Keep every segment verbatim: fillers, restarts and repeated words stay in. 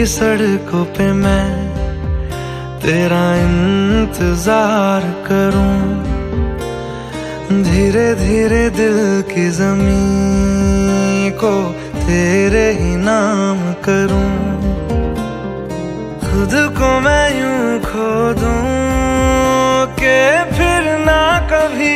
सड़कों पे मैं तेरा इंतजार करूं, धीरे धीरे दिल की ज़मीं को तेरे ही नाम करूं। खुद को मैं यूं खो दूं कि फिर ना कभी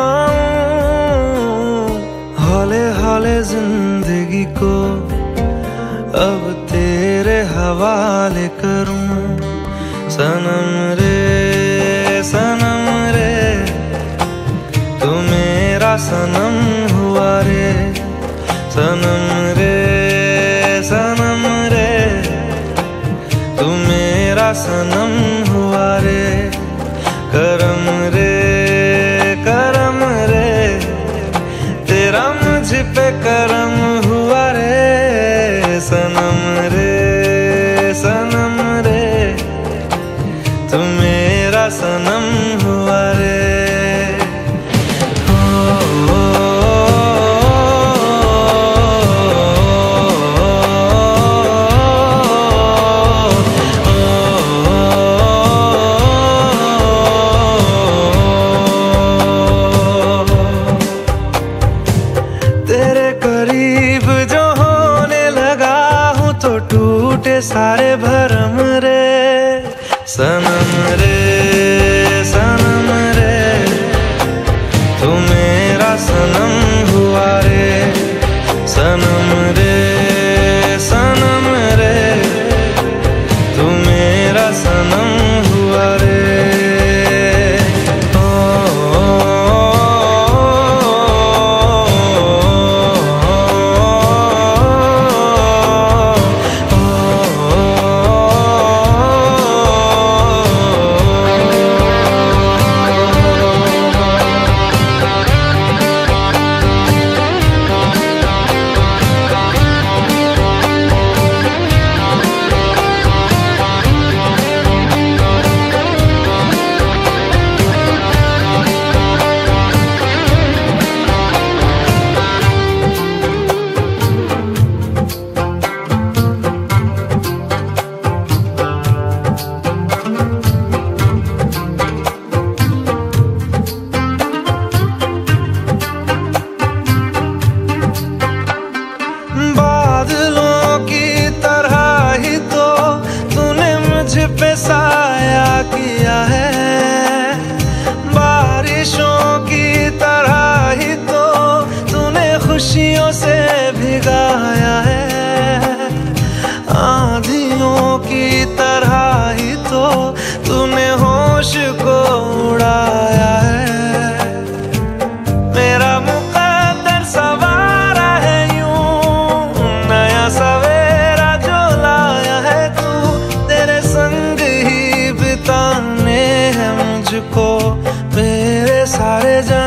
पाऊं, हौले हौले जिंदगी को अब तेरे हवाले करूं। सनम रे सनम रे तू मेरा सनम हुआ रे, सनम रे सनम रे तू मेरा सनम हुआ रे। करम रे करम रे तेरा मुझ पे करम हुआ रे, सनम रे सनम रे तू मेरा सनम हुआ रे। तेरे करीब जो होने लगा हूँ तो टूटे सारे भरम रे, सनम रे सनम रे तू मेरा सनम हुआ रे, सनम रे सनम रे तू मेरा सनम हुआ रे। पे साया किया है बारिशों की तरह ही तो तूने खुशियों से भिगाया है, आंधियों की तरह ही तो तूने होश को उड़ाया है। मेरा मुकद्दर सवारा है यूं नया सवेरा जो लाया है तू, तेरे संग ही बिताने हैं मुझको मेरे सारे जन